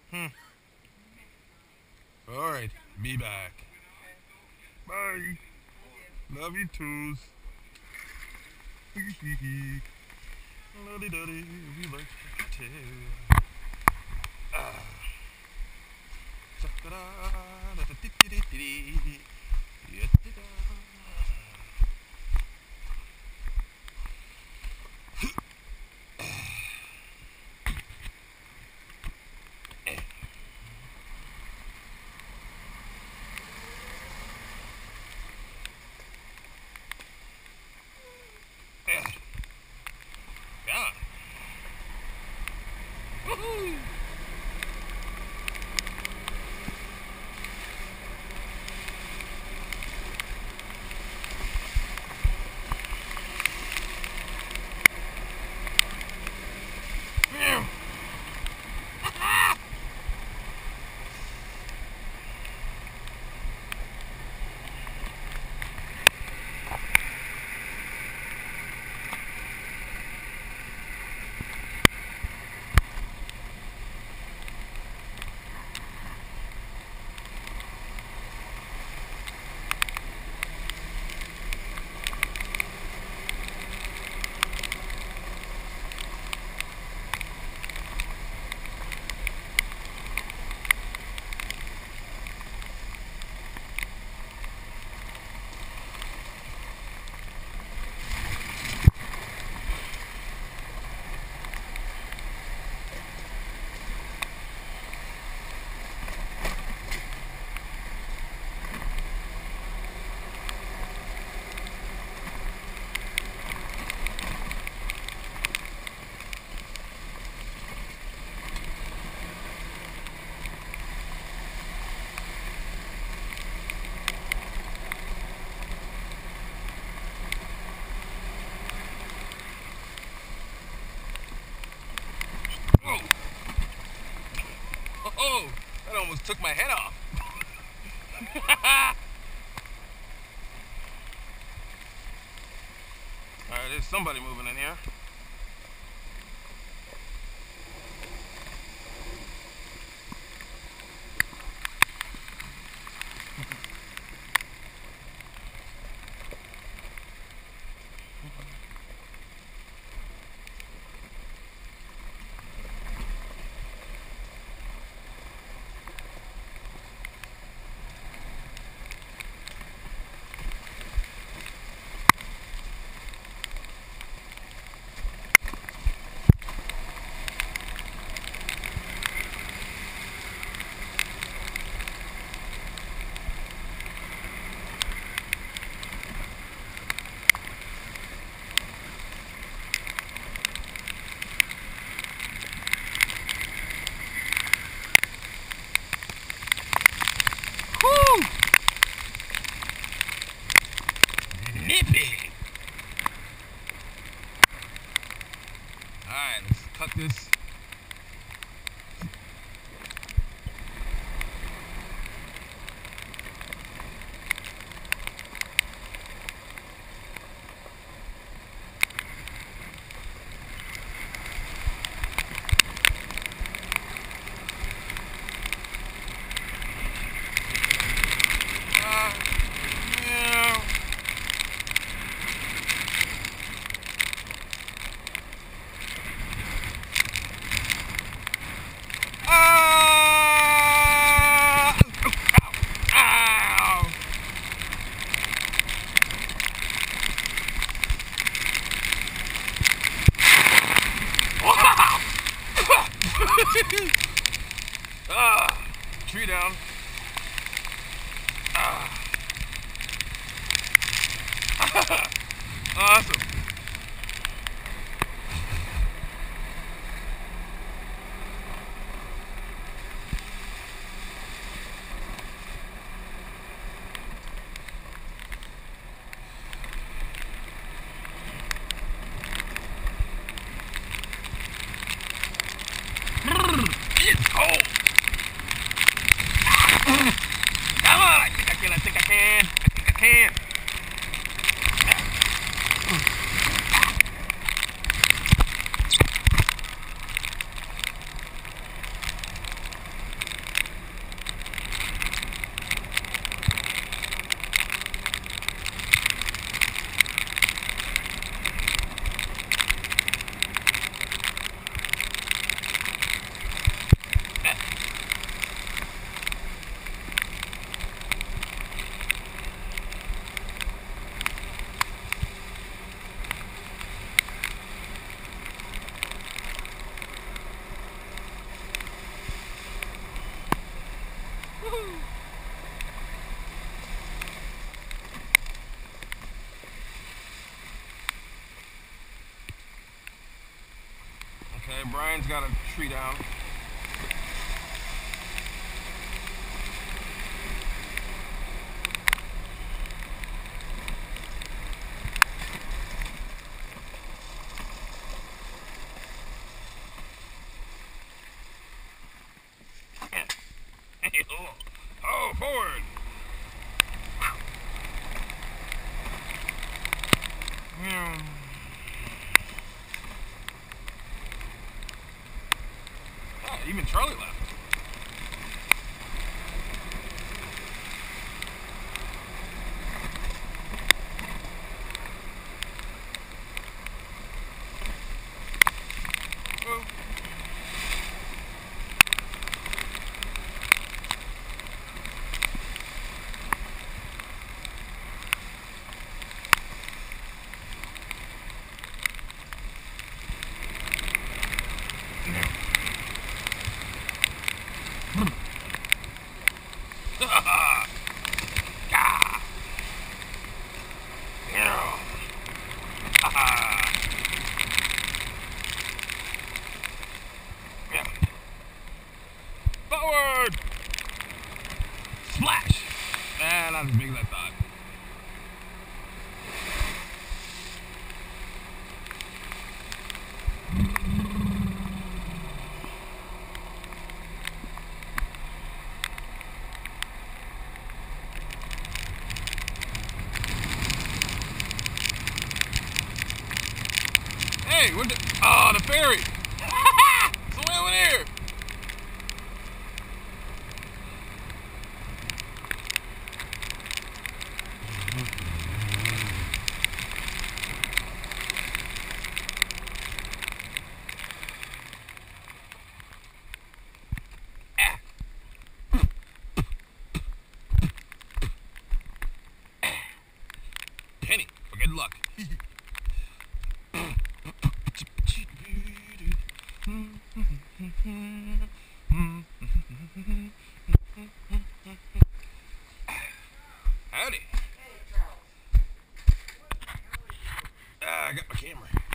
Alright, be back. Bye. Love you twos. Luddy duddy, we like to tell. Ah. Chakra, da da dee dee dee dee. Yet-da-da. Yeah. Woohoo! Whoa! Oh, that almost took my head off. Alright, there's somebody moving in here. Woo! Nippy! Alright, let's cut this. Yeah. Ah! Ow! Ow! Wow! Ah! Tree down. Ah! Awesome. It's cold. Come on, I think I can. I think I can. Brian's got a tree down. Oh, forward! Even Charlie left. Oh. Forward! Splash! Not as big as I thought. Hey, what the? Oh, the ferry! Swim over there! Penny, for good luck. Howdy. I got my camera.